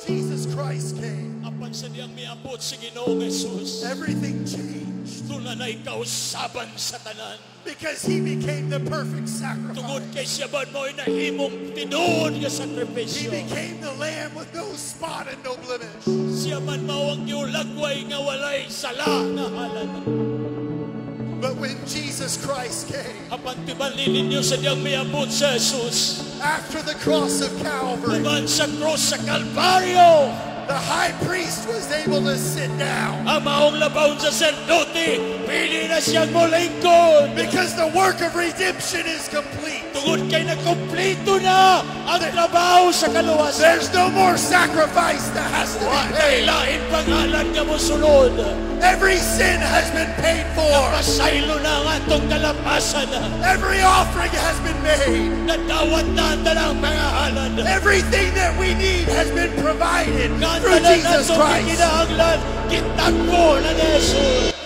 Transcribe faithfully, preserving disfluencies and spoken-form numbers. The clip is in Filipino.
Jesus Christ came, apan sa diyang miabot si Ginoong Jesus, everything changed. tunay kausaban sa tanan. Because he became the perfect Tungod sacrifice. kay siya ba mo'y nahimong tinuod nga He sakripisyo. became the lamb with no spot and no blemish. Siya man mawang giulagway nga walay sala nga halad. But when Jesus Christ came, Apan tibalin ninyo sa diyang miabot sa Jesus, after the cross of Calvary, uman sa cross sa Kalbaryo, the high priest was able to sit down. ang maong labaw sa sacerdote, pili na siyang molingkod. Because the work of redemption is complete. Tungod kay nagkumplito na ang trabaho sa kaluwasan. There's no more sacrifice that has to be Wa paid. kay lain pangalan nga mo sunod. Every sin has been paid for. Napasaylo na ang atong kalapasan. Every offering has been made. Nadawat na ang tanang mga halad. Everything that we need has been provided Nga through tanan Jesus atong Christ. kinahanglan, kitagpo na ni Jesus.